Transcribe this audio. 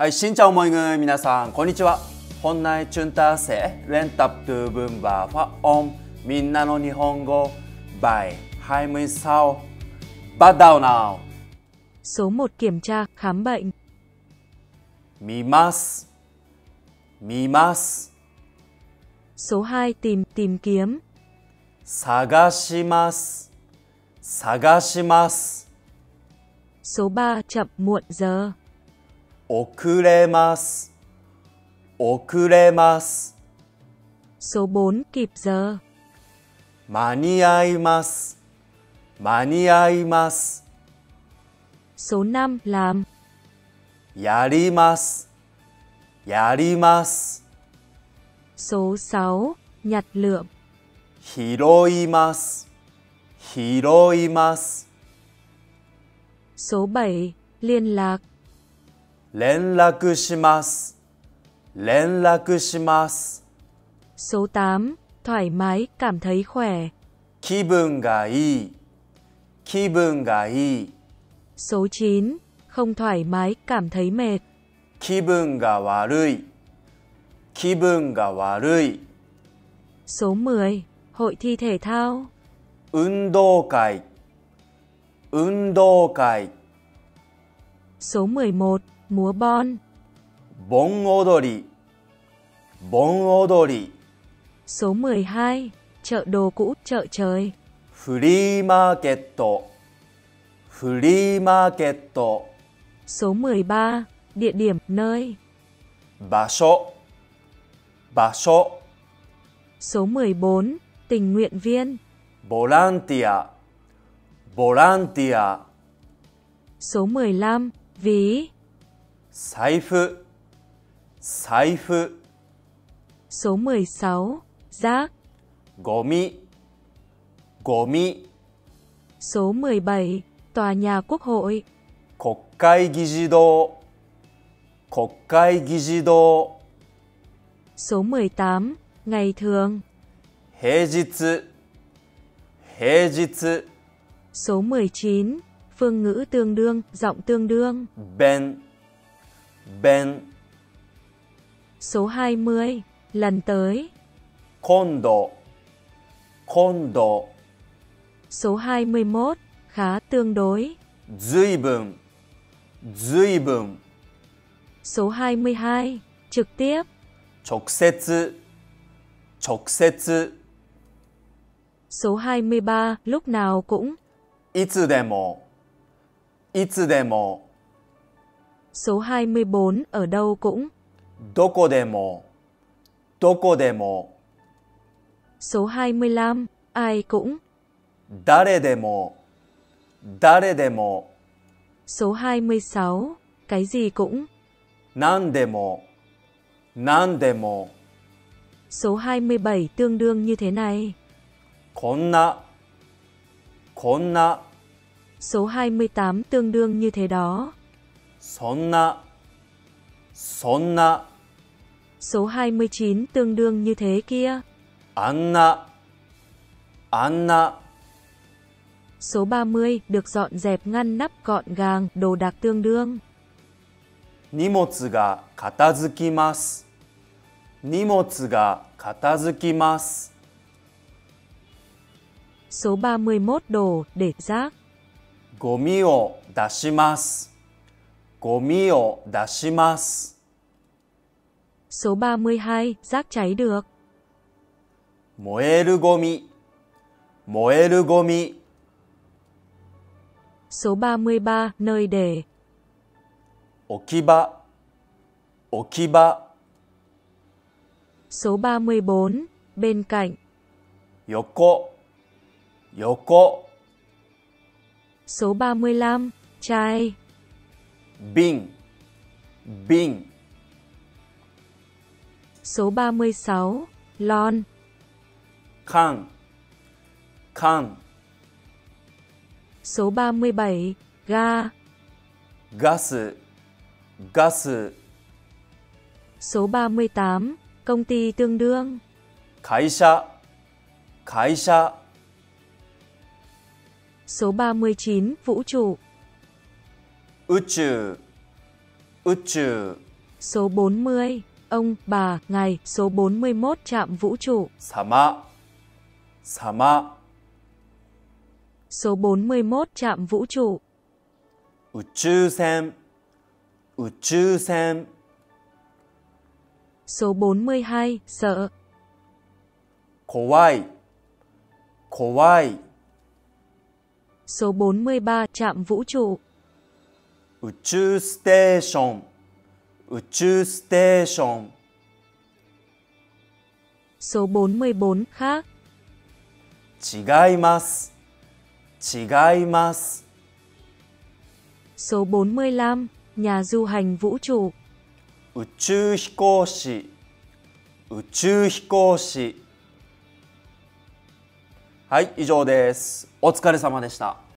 Xin chào mọi người, 皆さん、こんにちは。Hôm nay chúng ta sẽ luyện tập từ vựng và phát âm Min na no Nihongo bài 26. Bắt đầu nào. Số 1 kiểm tra, khám bệnh. Mimasu, mimasu. Số 2 tìm kiếm. Sagashimasu, sagashimasu. Số 3 chậm muộn giờ. Okuremasu, okuremasu. Số 4 kịp giờ. Maniaimasu, maniaimasu. Số 5 làm. Yarimasu, yarimasu. Số 6 nhặt lượm. Hiroimasu, hiroimasu. Số 7 liên lạc. Renraku shimasu, renraku shimasu. Số 8 thoải mái, cảm thấy khỏe. Kibun ga ii, kibun ga ii. Số 9 không thoải mái, cảm thấy mệt. Kibun ga warui, kibun ga warui. Số 10 hội thi thể thao. Undoukai, undoukai. Số 11 múa bon. Bon odori, bon odori. Số 12 chợ đồ cũ, chợ trời. Free market, free market. Số 13 địa điểm, nơi. Basho, basho. Số 14 tình nguyện viên. Volunteer, volunteer. Số 15 ví. Saifu, saifu. Số 16 rác. Gomi, gomi. Số 17 tòa nhà Quốc hội. Kokkai gijido, kokkai gijido. Số 18 ngày thường. Heijitsu, heijitsu. Số 19 phương ngữ tương đương, giọng tương đương. Ben, ben. Số 20 lần tới. Kondo, kondo. Số 21 khá, tương đối. Zuibun, zuibun. Số 22 trực tiếp. Chokusetsu, chokusetsu. Số 23 lúc nào cũng. Itsudemo, itsudemo. Số 24 ở đâu cũng. Dokodemo, dokodemo. Số 25 ai cũng. Daredemo, daredemo. Số 26 cái gì cũng. Nandemo, nandemo. Số 27 tương đương như thế này. Konna, konna. Số 28 tương đương như thế đó. Sonna, sonna. Số 29 tương đương như thế kia. Anna, anna. Số 30 được dọn dẹp ngăn nắp gọn gàng, đồ đạc tương đương. Nimotsu ga katazukimasu, nimotsu ga katazukimasu. Số 31 đổ, để rác. Gomi o dashimasu, gomi o dashimasu. Số 32 rác cháy được. Moeru gomi, moeru gomi. Số 33 nơi để. Okiba, okiba. Số 34 bên cạnh. Yoko, yoko. Số 35 chai. Bin, bin. Số 36 lon. Kan, kan. Số 37 ga. Gasu, gasu. Số 38 công ty tương đương. Kaisha, kaisha. Số 39 vũ trụ. Uchu, uchu. Số 40, ông, bà, ngài. Số 41 trạm vũ trụ. 様、様、 Số 41 trạm vũ trụ. 宇宙船、宇宙船、 Số 42, sợ. 怖い、怖い、 Số 43 trạm vũ trụ. 宇宙ステーション、宇宙ステーション、 Số 44 khác. 違います、違います、 Số 45 nhà du hành vũ trụ. 宇宙飛行士、宇宙飛行士。はい、以上です。お疲れ様でした。